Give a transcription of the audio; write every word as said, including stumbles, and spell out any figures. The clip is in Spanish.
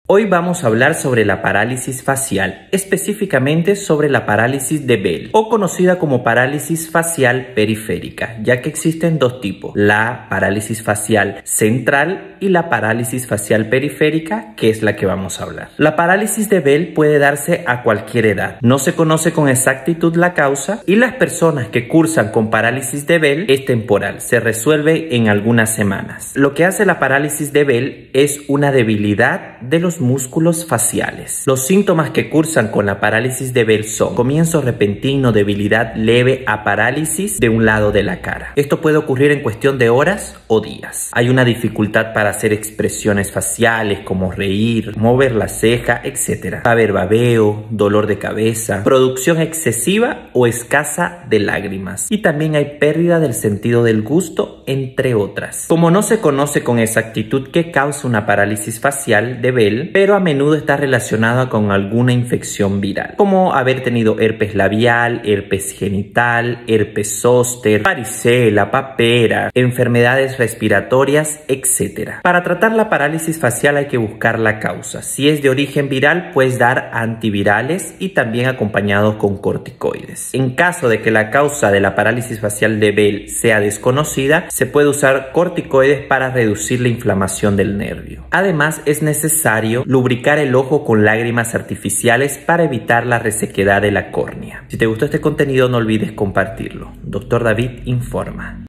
Hoy vamos a hablar sobre la parálisis facial, específicamente sobre la parálisis de Bell, o conocida como parálisis facial periférica, ya que existen dos tipos, la parálisis facial central y la parálisis facial periférica, que es la que vamos a hablar. La parálisis de Bell puede darse a cualquier edad, no se conoce con exactitud la causa y las personas que cursan con parálisis de Bell es temporal, se resuelve en algunas semanas. Lo que hace la parálisis de Bell es una debilidad de los músculos faciales. Los síntomas que cursan con la parálisis de Bell son comienzo repentino, debilidad leve a parálisis de un lado de la cara. Esto puede ocurrir en cuestión de horas o días. Hay una dificultad para hacer expresiones faciales como reír, mover la ceja, etcétera. Va a haber babeo, dolor de cabeza, producción excesiva o escasa de lágrimas. Y también hay pérdida del sentido del gusto, entre otras. Como no se conoce con exactitud qué causa una parálisis facial de Bell, pero a menudo está relacionada con alguna infección viral, como haber tenido herpes labial, herpes genital, herpes zóster, varicela, papera, enfermedades respiratorias, etcétera. Para tratar la parálisis facial hay que buscar la causa. Si es de origen viral, puedes dar antivirales y también acompañados con corticoides. En caso de que la causa de la parálisis facial de Bell sea desconocida, se puede usar corticoides para reducir la inflamación del nervio. Además, es necesario lubricar el ojo con lágrimas artificiales para evitar la resequedad de la córnea. Si te gustó este contenido, no olvides compartirlo. Doctor David informa.